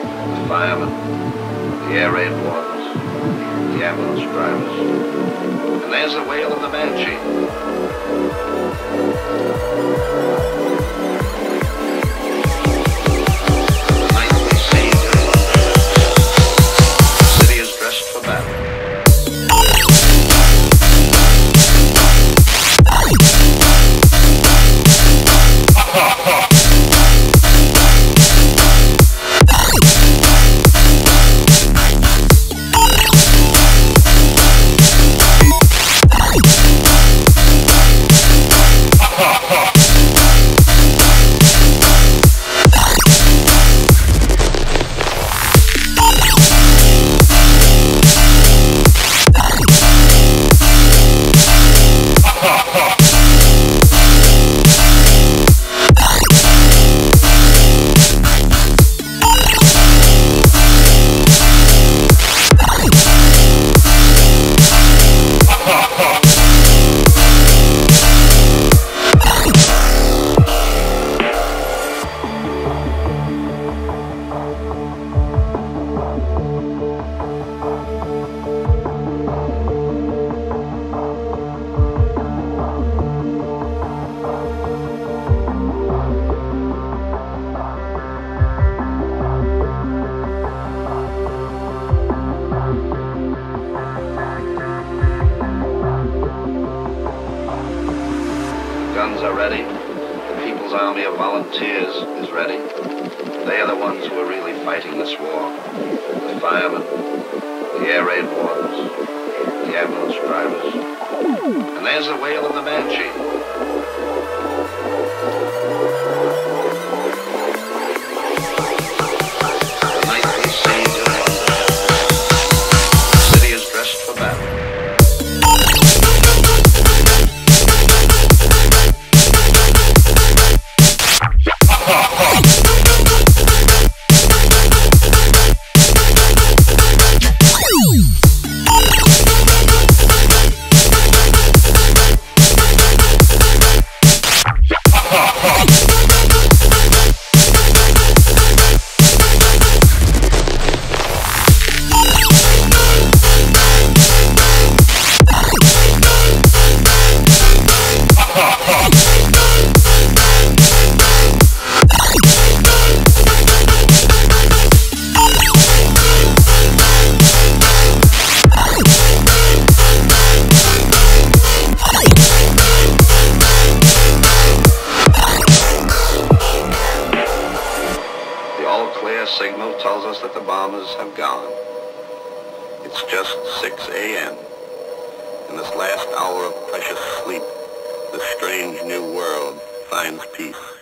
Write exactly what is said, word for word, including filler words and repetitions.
the firemen, the air raid wardens, the ambulance drivers. And there's the wail of the banshee. The nightly scene in London. The city is dressed for battle. Guns are ready. The People's Army of Volunteers is ready. They are the ones who are really fighting this war. The firemen, the air raid wardens, the ambulance drivers. And there's the wail of the banshee. The nightly scene in London. The city is dressed for battle. Signal tells us that the bombers have gone. It's just six A M In this last hour of precious sleep, this strange new world finds peace.